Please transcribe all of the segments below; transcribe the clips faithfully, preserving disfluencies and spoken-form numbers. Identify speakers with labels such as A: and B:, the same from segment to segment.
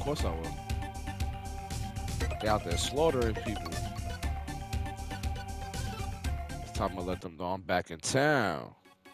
A: course I will. They out there slaughtering people. It's time to let them know I'm back in town.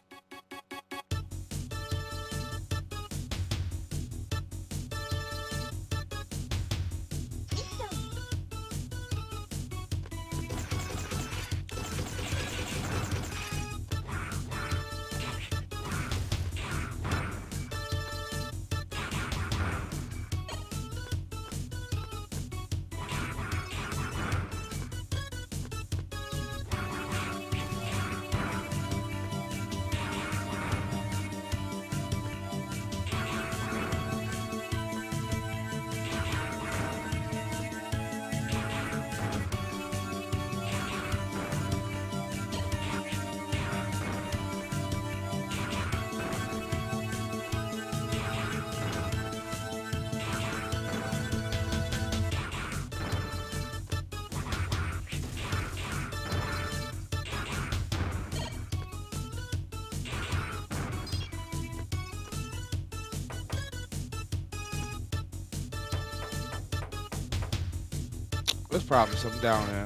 A: Let's probably something down there.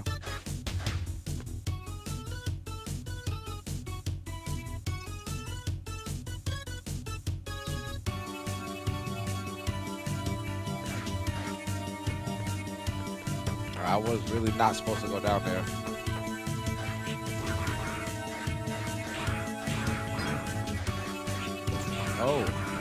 A: I was really not supposed to go down there. Oh.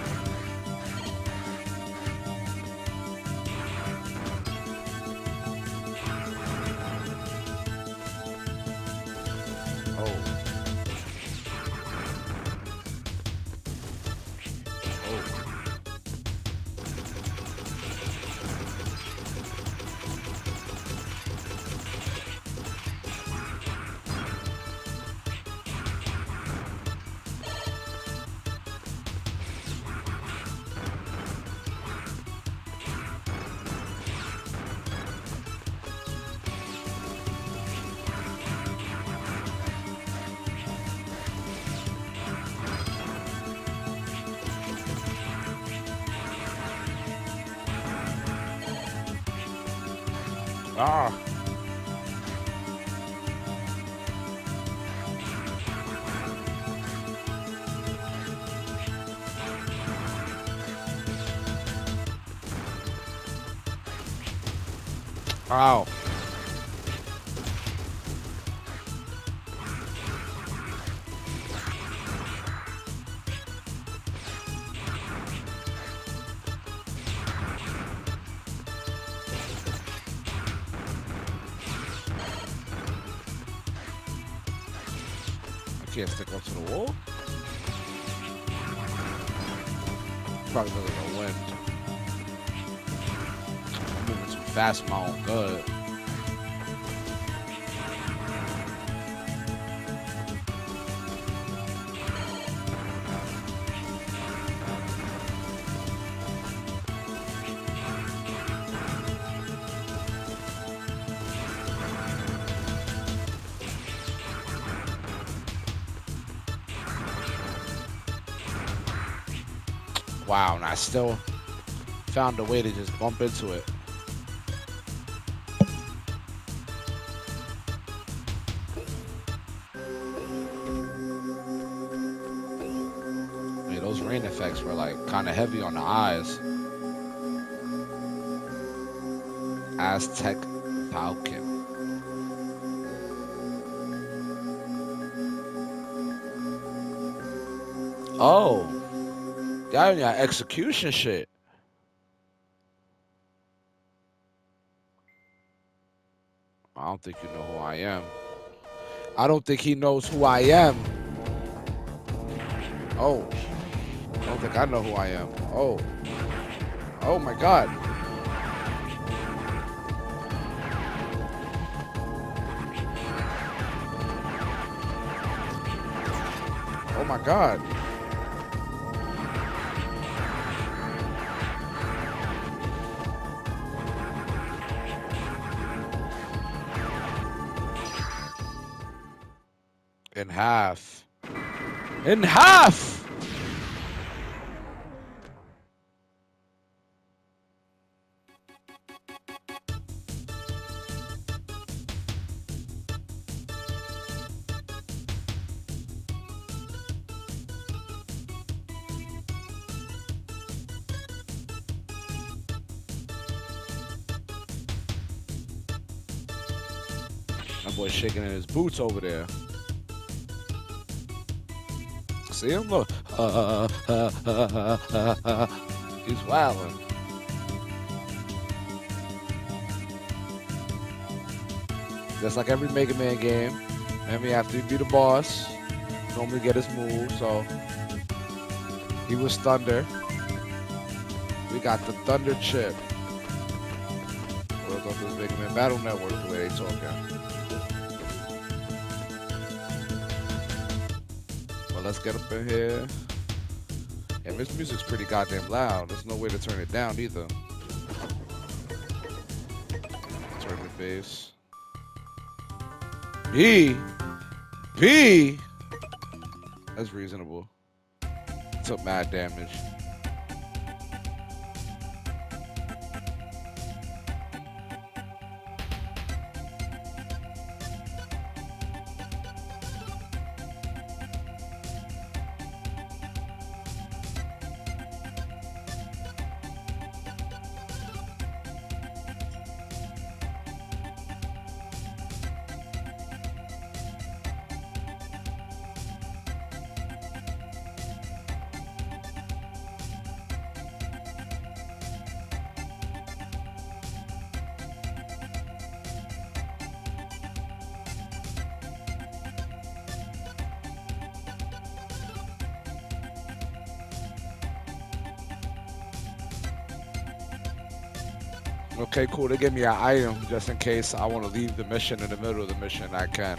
A: Ah. Ow. Can't stick onto the wall. Probably because of the wind. I'm moving too fast for my own good. Wow, and I still found a way to just bump into it. I mean, those rain effects were like kind of heavy on the eyes. Aztec Falcon. Oh. Y'all in your execution shit. I don't think you know who I am. I don't think he knows who I am. Oh. I don't think I know who I am. Oh. Oh my God. Oh my God. In half. In half! My boy shaking in his boots over there. See him? Look. Uh, uh, uh, uh, uh, he's wilding. Just like every Mega Man game. I mean, after you beat the boss, normally get his move, so he was Thunder. We got the Thunder Chip. World of this Mega Man Battle Network, the way they talking. Well, let's get up in here. And this music's pretty goddamn loud. There's no way to turn it down either. Turn the bass. B. B. That's reasonable. Took mad damage. Okay, cool. They give me an item just in case I want to leave the mission in the middle of the mission. I can.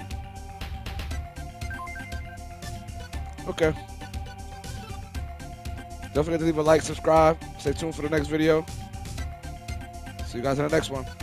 A: Okay. Don't forget to leave a like, subscribe. Stay tuned for the next video. See you guys in the next one.